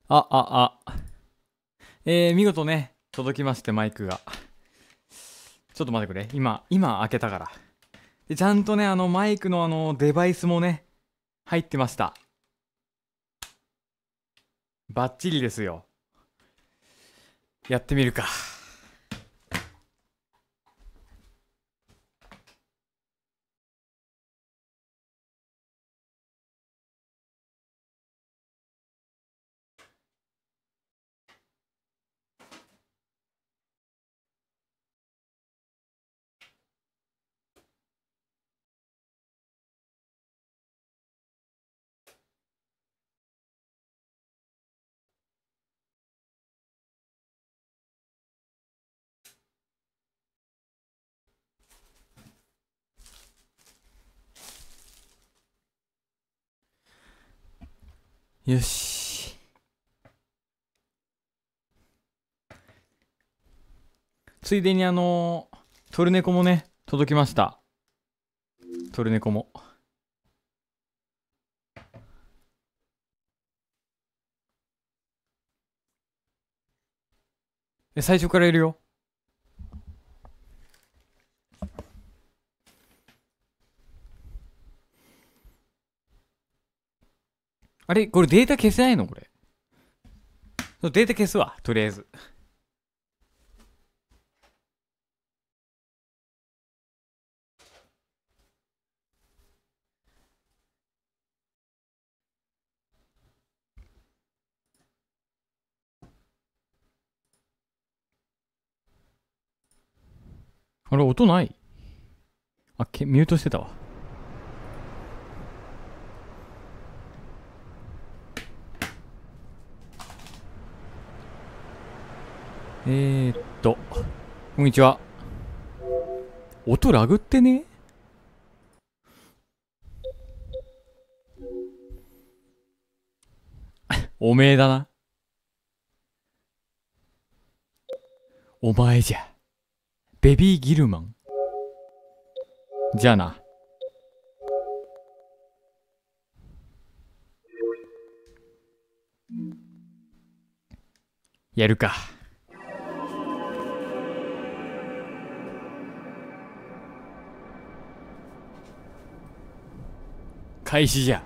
見事ね、届きまして、マイクが。ちょっと待ってくれ。今開けたから。で、ちゃんとね、マイクのデバイスもね、入ってました。バッチリですよ。やってみるか。よし。ついでにトルネコもね、届きました。トルネコも。最初からいるよ。あれこれデータ消せないのこれ。データ消すわ、とりあえず。あれ、音ない？ミュートしてたわ。こんにちは。音ラグってね？おめえだな。お前じゃ。ベビーギルマン。じゃあな。やるか。開始じゃ。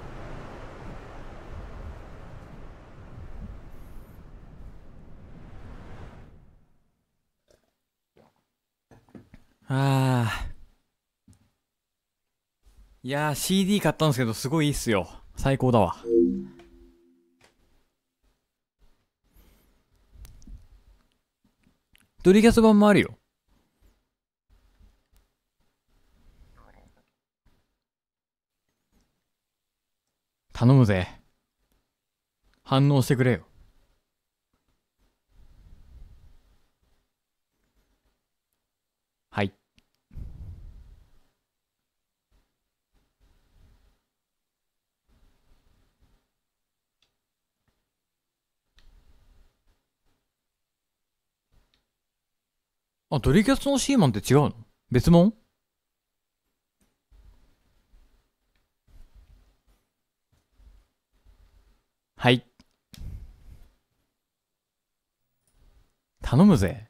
いやー CD 買ったんですけどすごいいいっすよ。最高だわ。ドリキャス版もあるよ。頼むぜ。反応してくれよ。はい。ドリキャスのシーマンって違うの？別物？はい。頼むぜ。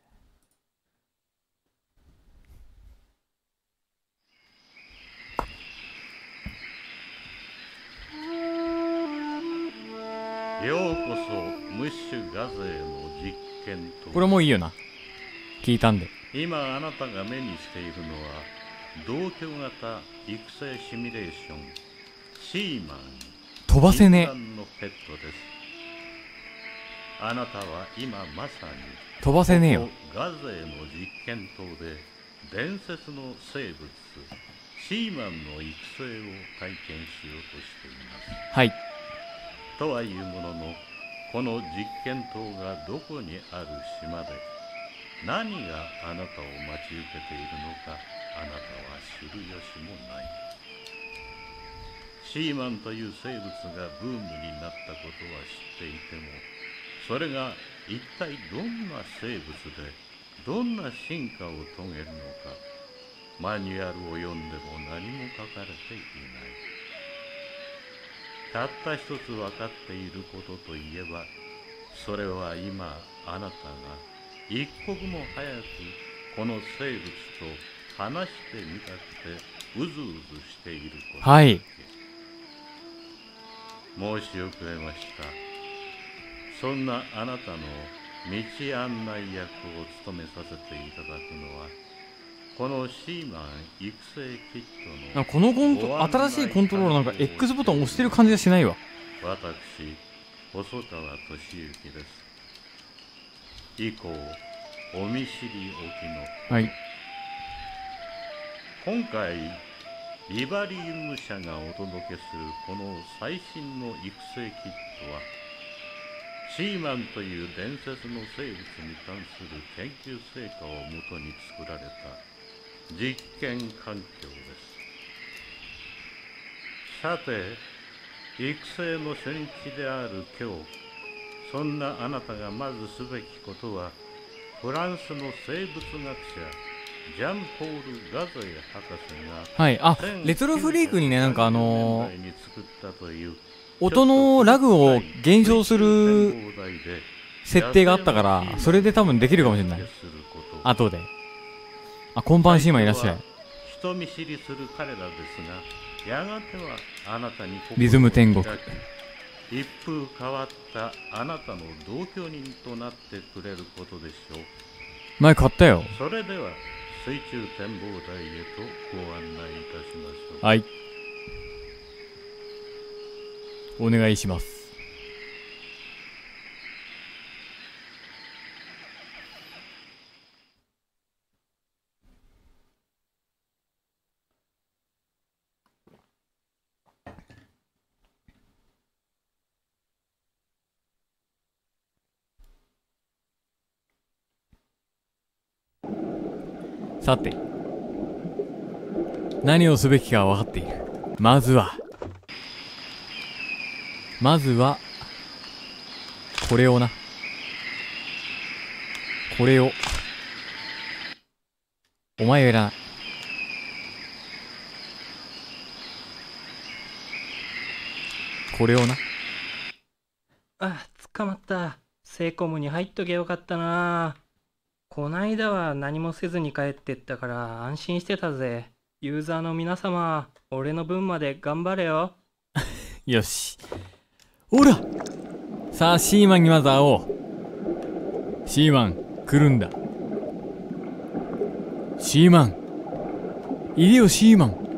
ようこそムッシュガゼーの実験と。 これもいいよな。聞いたんで。 今あなたが目にしているのは同居型育成シミュレーションシーマン。 飛ばせねえ。 禁断のペットです。あなたは今まさに飛ばせねえよ。 ここガゼーの実験棟で伝説の生物シーマンの育成を体験しようとしています。 はい。 とはいうものの、この実験棟がどこにある島で何があなたを待ち受けているのか、あなたは知る由もない。シーマンという生物がブームになったことは知っていても、それが一体どんな生物でどんな進化を遂げるのか、マニュアルを読んでも何も書かれていない。たった一つ分かっていることといえば、 それは今あなたが一刻も早くこの生物と話してみたくてうずうずしていることだけ。 はい。 申し遅れました。そんなあなたの道案内役を務めさせていただくのは、このシーマン育成キットのこの新しいコントローラーなんか X ボタン押してる感じがしないわ。 私、細川俊之です。以降、お見知りおきの。 はい。 今回、ビバリウム社がお届けするこの最新の育成キットは、シーマンという伝説の生物に関する研究成果をもとに作られた実験環境です。さて、育成の初日である今日、そんなあなたがまずすべきことは、フランスの生物学者ジャンポール・ガゾエ博士が、 はい。あ、レトロフリークにね、なんかに作ったという音のラグを減少する設定があったから、それで多分できるかもしれない。後で。あ、こんばんシーマンいらっしゃい。 人見知りする彼らですが、やがてはあなたにリズム天国。 一風変わったあなたの同居人となってくれることでしょう。 前買ったよ。 それでは水中展望台へとご案内いたしましょう。 はい。お願いします。さて、何をすべきかは分かっている。まずは、これをな。これを。お前はいらない。これをな。 あ、捕まった。セイコムに入っとけよかったな。こないだは何もせずに帰ってったから安心してたぜ。ユーザーの皆様、俺の分まで頑張れよ。 よし。ほら、さあシーマンにまず会おう。シーマン来るんだ。シーマンいるよ。シーマン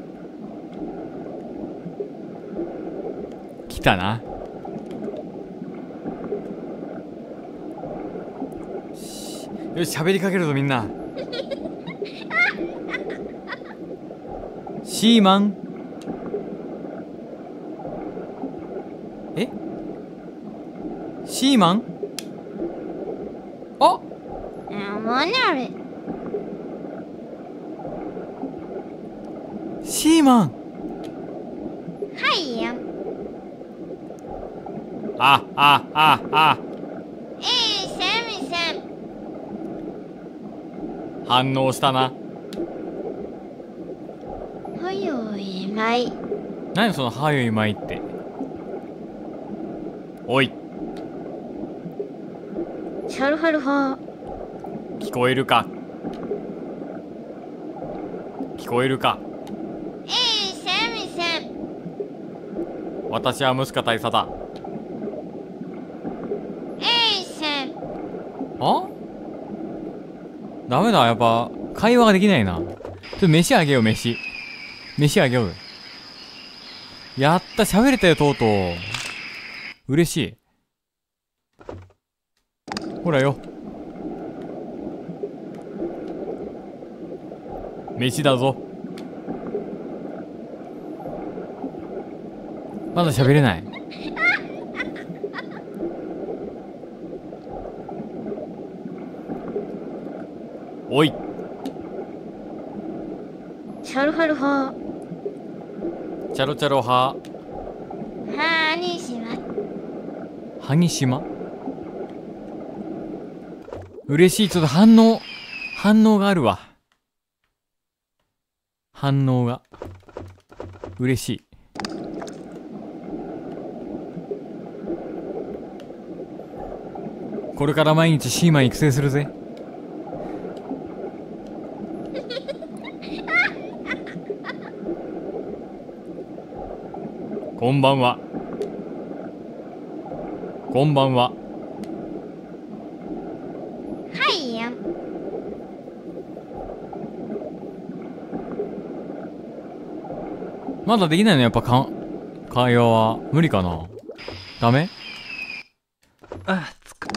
来たな。よし、喋りかけるぞみんな。シーマン。え、シーマン。あ、 何あれ。 シーマン。 はいやん。 あ。 セミさん。 反応したな。 ほよいまい。 何そのはよいまいって。おい、 シャルハルハ。 聞こえるか。聞こえるか。 セミさん。 私はムスカ大佐だ。 さん。 あ、ダメだ、やっぱ会話ができないな。ちょっと飯あげよう。飯あげよう。やった、喋れたよ、とうとう。嬉しい。ほらよ、飯だぞ。まだ喋れない。おい、 シャルハルハ。 チャロチャロははにしま。 萩島。嬉しい。ちょっと反応があるわ。反応が嬉しい。 これから毎日シーマン育成するぜ。こんばんは。こんばんは。 はいやん。 まだできないのやっぱ会話は無理かな。ダメ？ あ、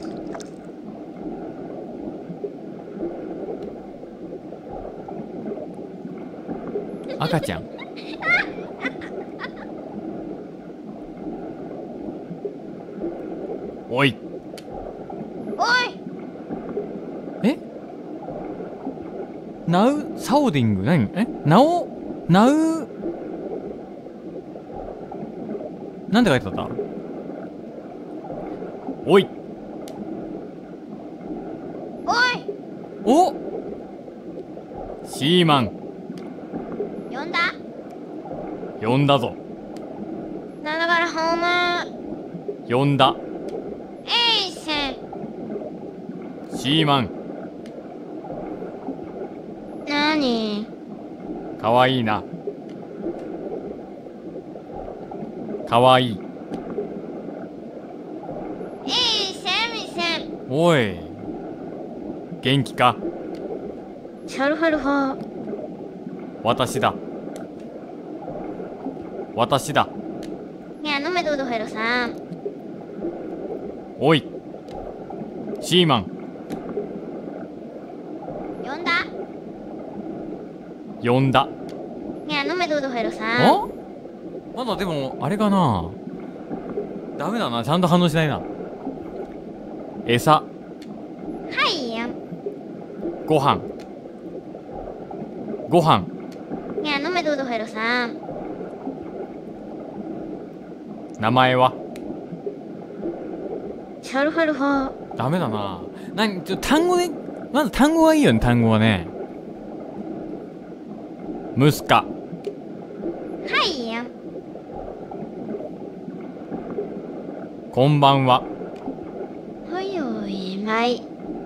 赤ちゃん。おい。 おい。 え？ナウサウディング何？ナウなんて書いてあった？おい。 おい。 お！シーマン呼んだ？ 呼んだぞ。 なんだからホーム。 呼んだ。 えいせん。 シーマンなに？ かわいいな。かわいい。 えいせんみせん。 おい元気か？ シャルフルホー。 私だ。私だ。 ねえ、飲めどうどヘロさん。 おいシーマン呼んだ？ 呼んだ。 ねえ、飲めどうどヘロさん。 あ？まだでもあれかな。ダメだな、ちゃんと反応しないな。餌、 はいやん。 ご飯、ご飯、 ねえ、飲めどうどヘロさん。 名前は？ シャルフルホー。 ダメだな。単語で、まず単語はいいよね、単語はね。ムスカ、 はいやん。 こんばんは。 ほよいまい。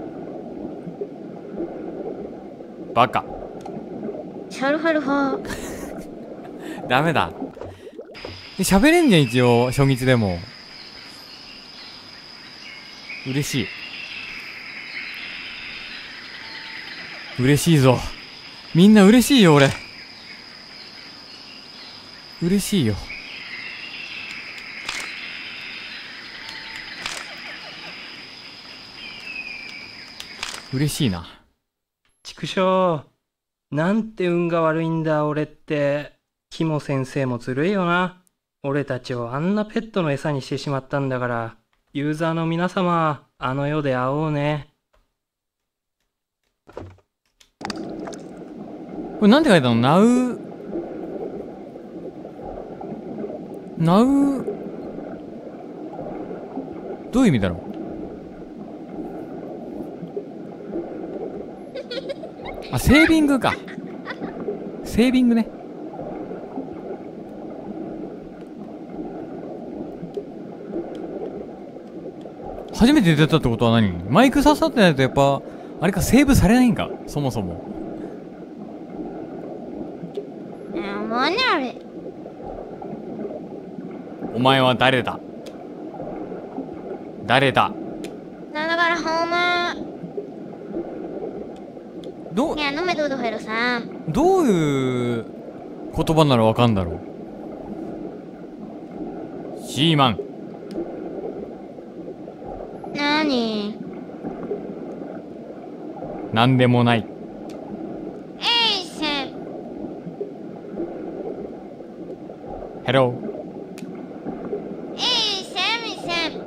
バカ。 シャルフルホー。 ダメだ。喋れんじゃん、一応、初日でも。嬉しい。嬉しいぞ。みんな嬉しいよ、俺。嬉しいよ。嬉しいな。 畜生。なんて運が悪いんだ、俺って。キモ先生もずるいよな。俺たちをあんなペットの餌にしてしまったんだから、ユーザーの皆様、あの世で会おうね。 これなんて書いてあるの？ナウどういう意味だろう。あ、セービングか。セービングね。初めて出たってことは何？マイク刺さってないとやっぱあれか、セーブされないんか、そもそも。 もうねあれ。 お前は誰だ？誰だ？ なんだからホーム。ねえ、飲めどうどヘロさん。 どういう言葉ならわかんだろう。シーマン。 なに？ なんでもない。 えいせん。 ヘロえいせんみせん。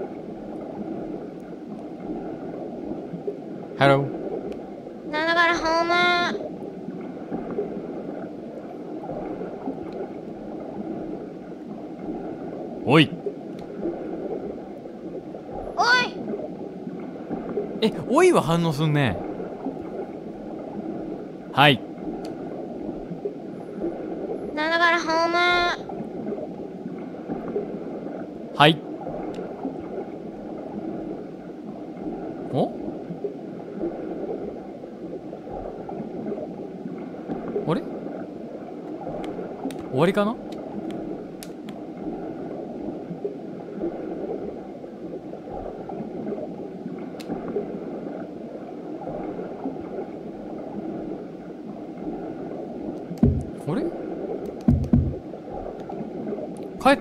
ー。ヘロー。 なんだからホーム。 おい。 おい。 おいは反応すんね。はい。 なんだからホーム。 はい。 あれ終わりかな。あれ帰った。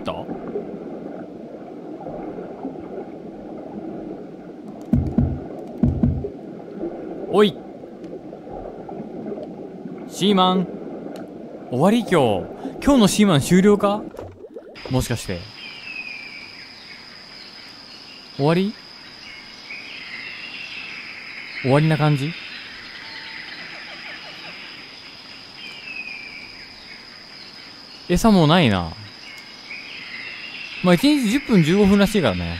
おいシーマン終わり。今日のシーマン終了か。もしかして終わりな感じ。餌もうないな。まあ1日10分15分らしいからね。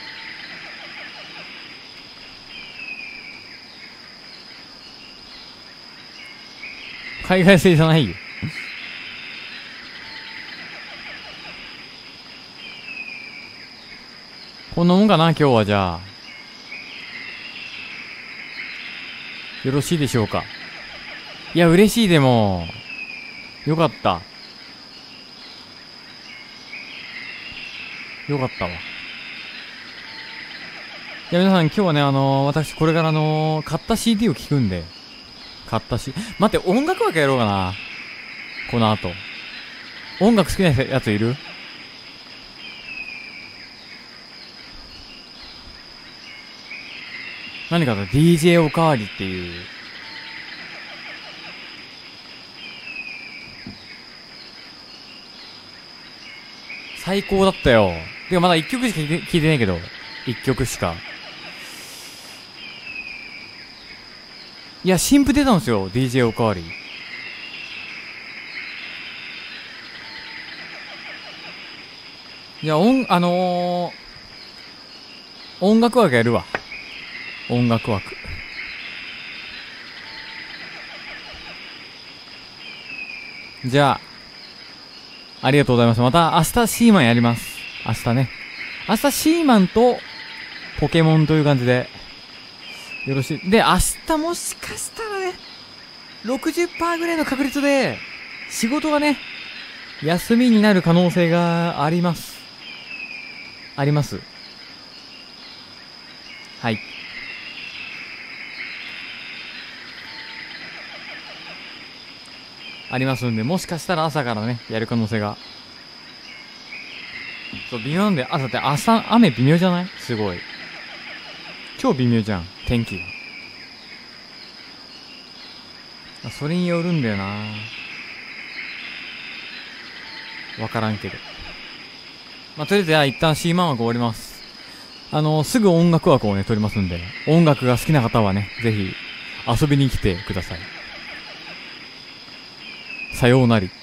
海外製じゃないよ。こんなもんかな今日は。じゃあよろしいでしょうか。いや嬉しい。でもよかった。よかったわ。いや皆さん今日はね私これから買った CD を聴くんで。買ったし、待って、音楽枠やろうかな。この後。音楽好きなやついる？何かと DJ おかわりっていう。最高だったよ。でもまだ1曲しか聴いてないけど。1曲しか。いや、新譜出たんですよ。DJ おかわり。いや、音楽枠やるわ。音楽枠。じゃあ、ありがとうございます。また明日シーマンやります。明日ね。明日シーマンとポケモンという感じで。よろしい。で、明日もしかしたらね、60% ぐらいの確率で、仕事がね、休みになる可能性があります。あります。はい。ありますんで、もしかしたら朝からね、やる可能性が。そう、微妙なんで、だって朝、雨微妙じゃない？すごい。超微妙じゃん、天気が。それによるんだよな。わからんけど。まあ、とりあえず、一旦 C マン枠終わります。すぐ音楽枠をね、取りますんで、音楽が好きな方はね、ぜひ、遊びに来てください。さようなり。